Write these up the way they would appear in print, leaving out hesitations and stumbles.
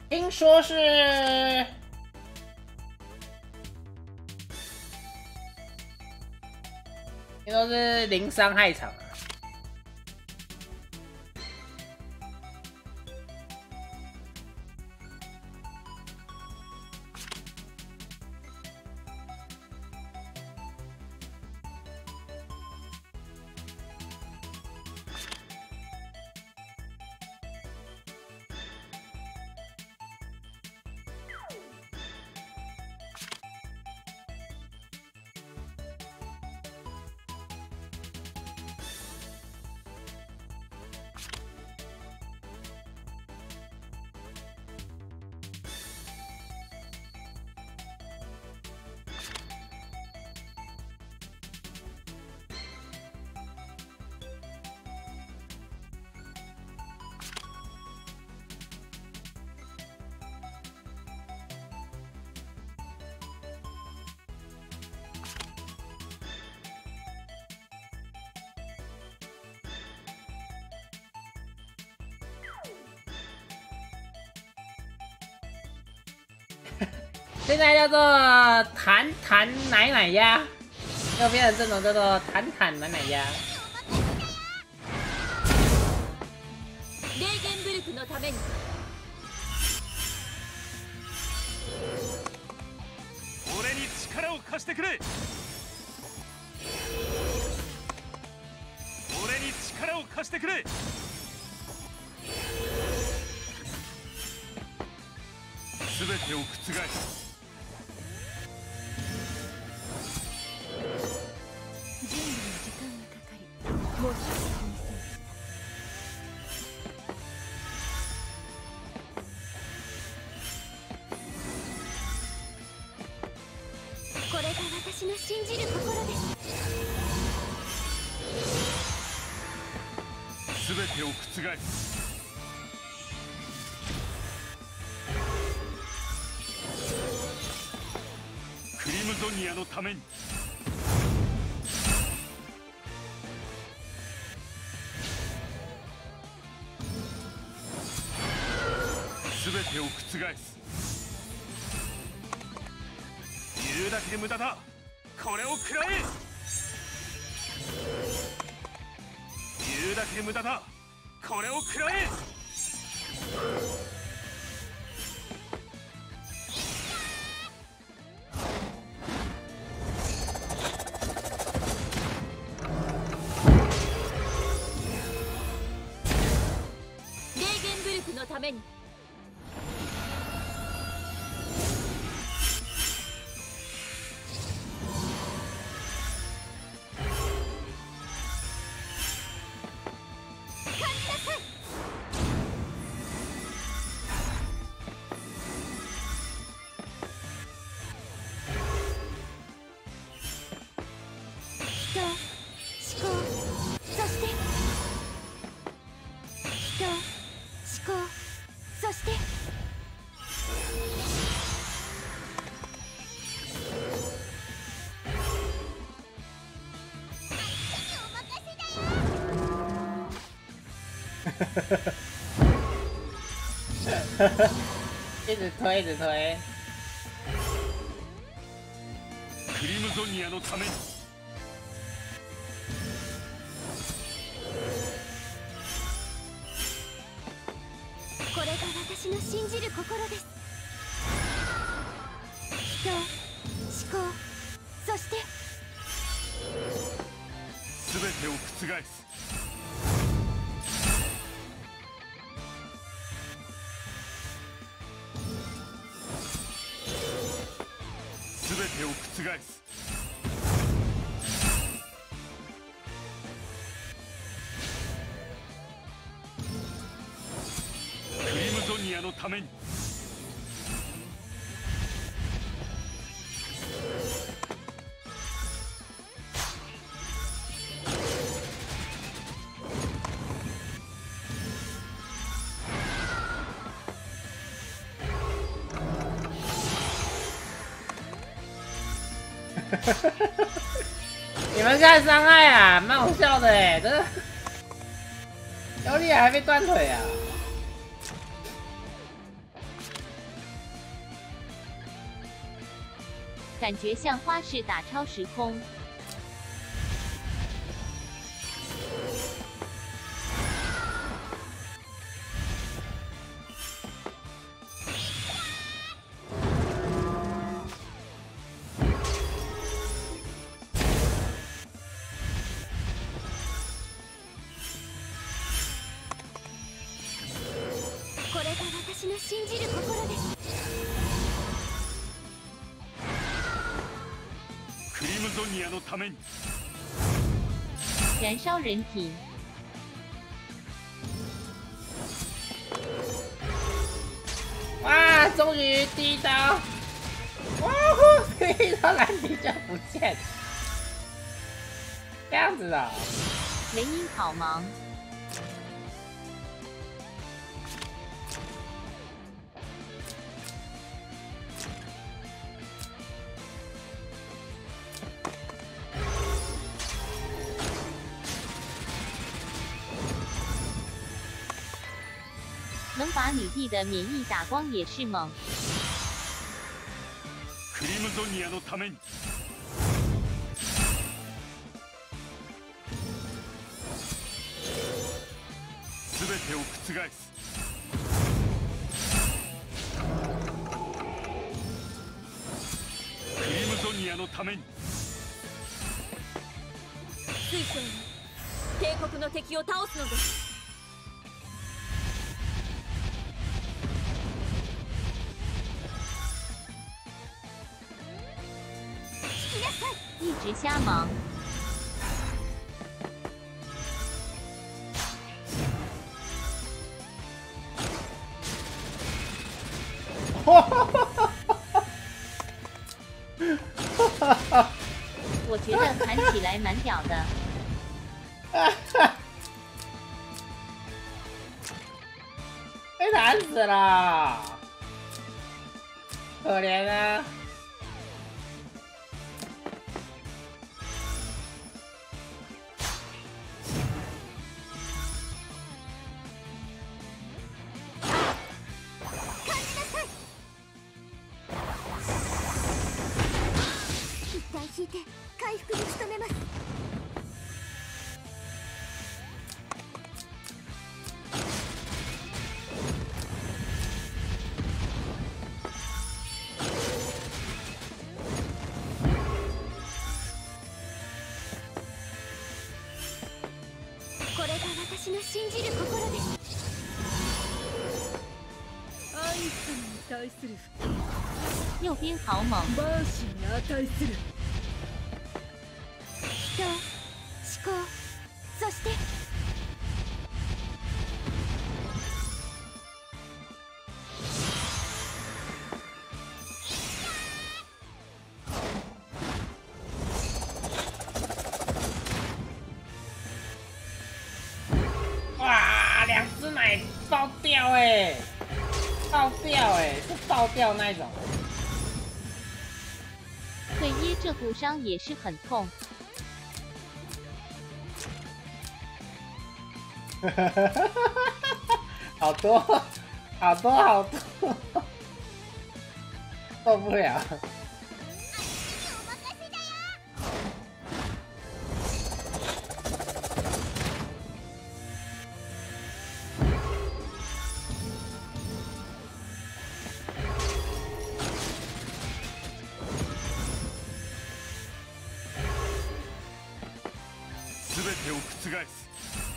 听说是零伤害场啊。现在叫做弹弹奶奶鸭，右边的阵容叫做弹弹奶奶鸭。 レーゲンブルクのために。 俺に力を貸してくれ。俺に力を貸してくれ。すべてを覆す。 準備に時間がかかり、もう一つ見せました。これが私の信じる心です。 すべてを覆す。クリムゾニアのために。すべてを覆す。言うだけ無駄だ。これを食らえ。言うだけ無駄だ。これを食らえ。 レーゲンブルクのために。 一直推，一直推。 クリムゾニアのために。 これが私の信じる心です。人、思考、そしてすべてを覆す。すべてを覆す。クリムゾニアのために。 你们看伤害啊，蛮好笑的哎，真的。尤利亚还被断腿啊！ 感觉像花式打超时空。 これが私の信じる心です。 クリムゾニアのために。 燃烧人体。 哇，终于第一招！哇呼，第一招蓝迪就不见，这样子的。 雷音好忙。能把女帝的免疫打光也是猛。 クリムゾニアのために。すべてを覆す。クリムゾニアのために。 水晶に帝国の敵を倒すのです。 一直瞎忙。我觉得弹起来蛮屌的。 被弹死了，可怜啊！ 引いて回復に努めます。これが私の信じる心です。アイスに対する右边好猛。 バーシに値する。人、思考、そして哇，2只奶爆掉哎，爆掉哎，是爆掉那一种。 对耶，这股伤也是很痛。 好多，好多，好多，受不了。 すべてを覆す。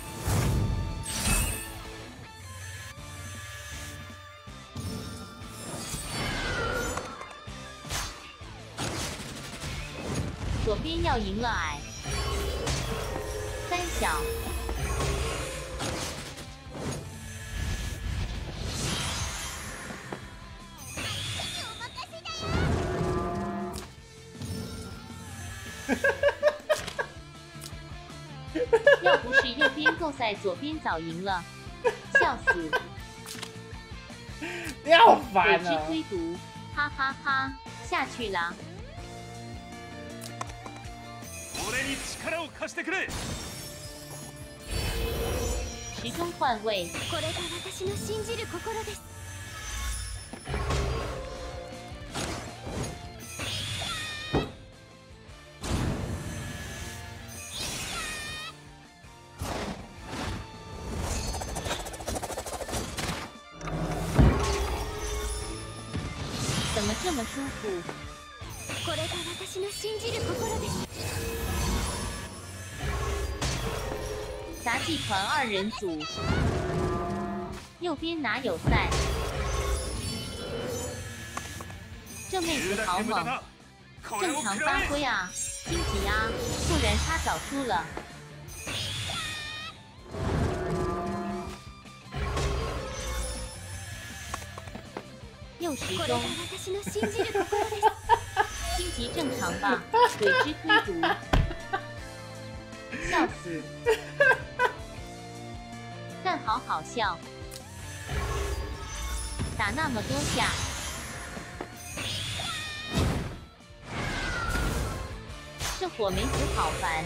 左边要赢了矮。三小。要不是右边够赛，左边早赢了，笑死！ 你好烦尾之啊！ 推毒，哈哈哈，下去啦！ 俺に力を貸してくれ。 时钟换位。 これが私の信じる心です。 这么舒服。 これが私の信じる心です。 杂技团2人组，右边哪有赛？这妹子好猛，正常发挥啊！心急啊，不然他早输了。又时これが钟， 私の信じる心です。 心急正常吧？鬼之推毒，笑死！但好好笑，打那么多下。这火梅子好烦。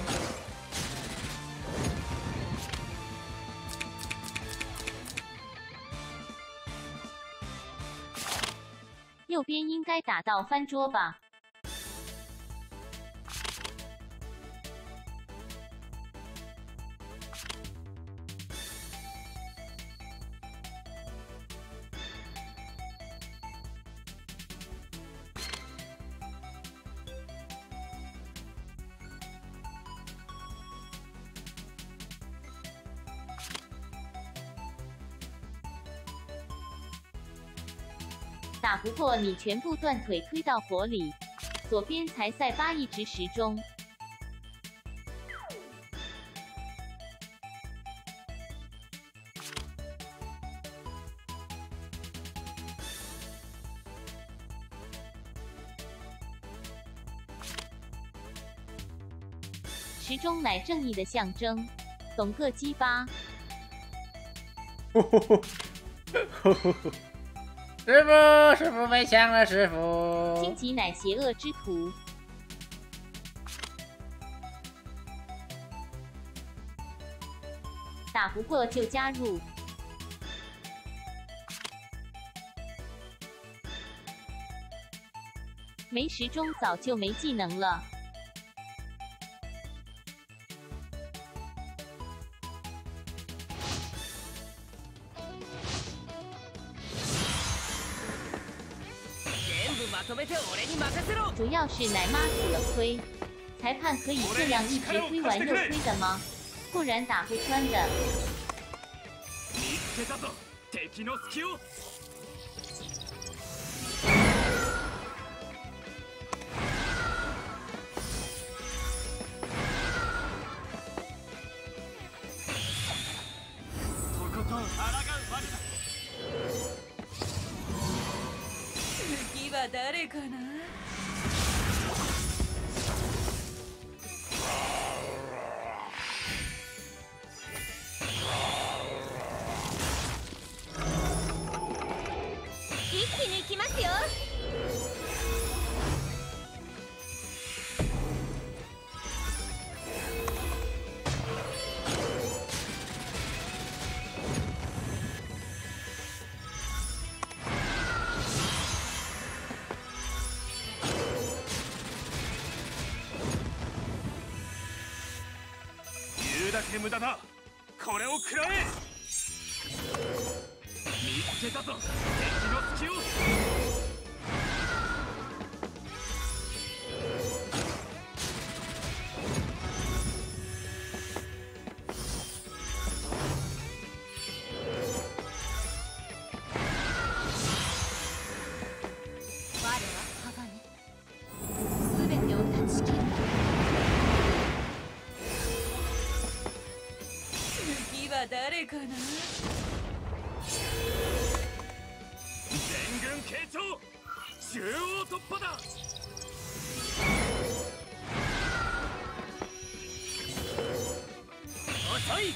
右边应该打到翻桌吧？打不过你全部断腿推到火里，左边才赛8一直时钟。时钟乃正义的象征，懂个鸡巴！ 师傅被抢了，师傅！ 荆棘乃邪恶之徒，打不过就加入。没时钟早就没技能了。主要是奶妈死了亏，裁判可以这样一直推完又推的吗？不然打不穿的。 見つけたぞ、敵の隙を。とことん抗うまでだ。 次は誰かな。 一気に行きますよ。 言うだけ無駄だ。これを食らえ。見つけたぞ、敵の隙を。 我は鋼、全てを断ち切る。 次は誰かな。 全軍傾聴、中央突破だ。遅い。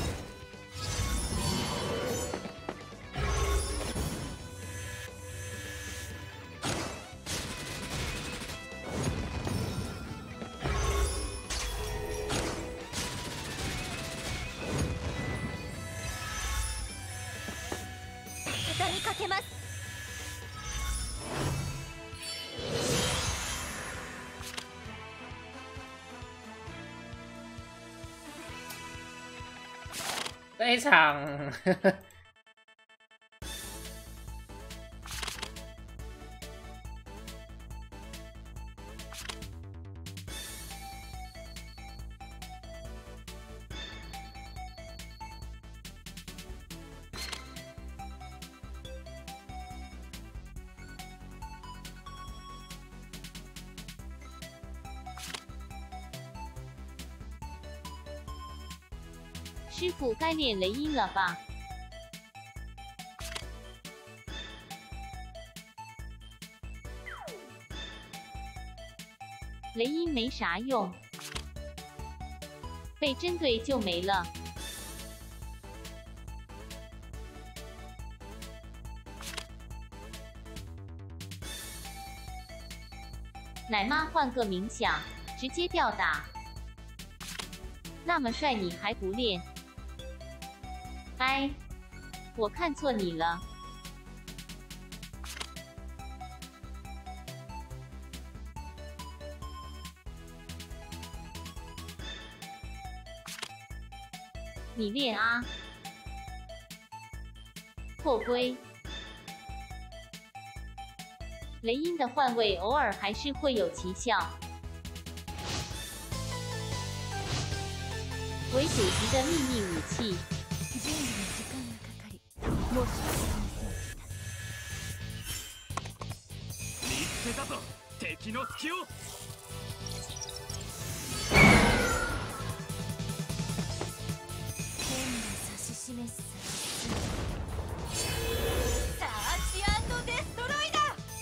畳みかけます。 这一场师傅该练雷音了吧？雷音没啥用，被针对就没了。奶妈换个冥想，直接吊打。那么帅你还不练？哎，我看错你了。你练啊，破龟。雷音的换位偶尔还是会有奇效。为主席的秘密武器。 準備に時間がかかり申し訳ありません。 見つけたぞ敵の隙を。 天が指し示すサーチ&デストロイだ。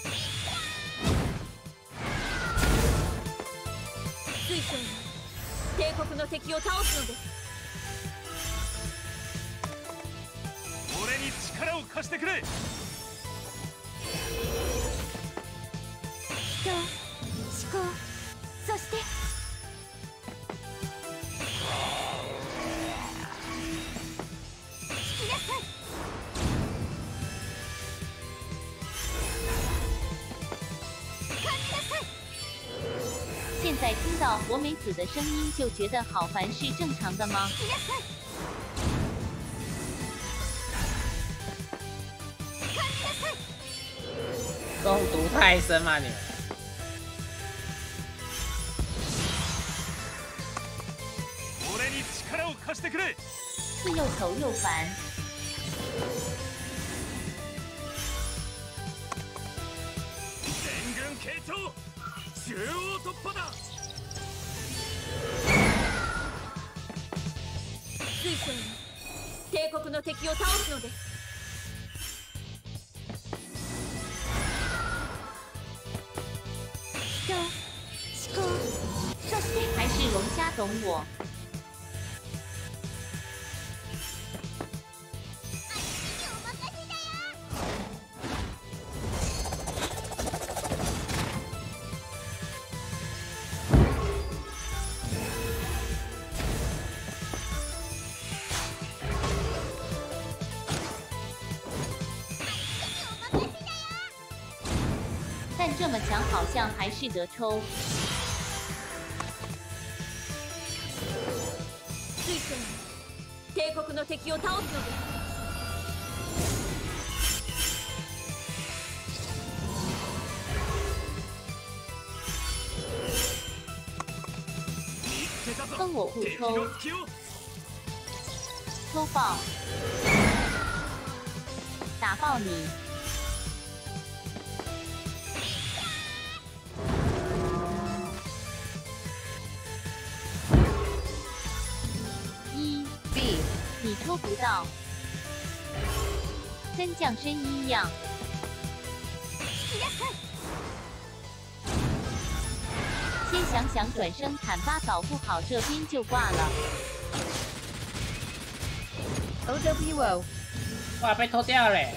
水晶よ、帝国の敵を倒すのです。 俺に力を貸してくれ。 人思考そして引きなさい。感じなさい。 现在听到火美子的声音就觉得好烦，是正常的吗？ 引きなさい。感じなさい。 攻读太深嘛你们。 俺に力を貸してくれ。 是又丑又烦。 全軍傾聴中央突破だ。 水晶よ、帝国の敵を倒すのです。 人思考そして还是龙虾懂我。但这么强，好像还是得抽。 水晶よ、帝国の敵を倒すのです。 見つけたぞ跟我互敵抽， の隙を。 抽爆，打爆你！一 B， 你抽不到，跟降身一样。 引きなさい。 先想想转身砍吧，搞不好这边就挂了。 OWO 哇，被偷掉嘞！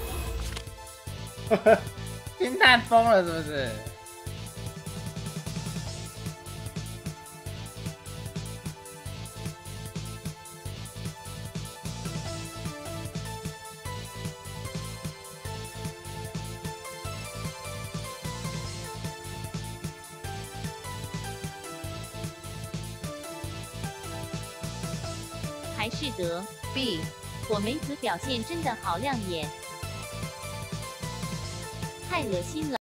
惊叹疯了是不是？ 还是得 B。火梅子表现真的好亮眼，太恶心了。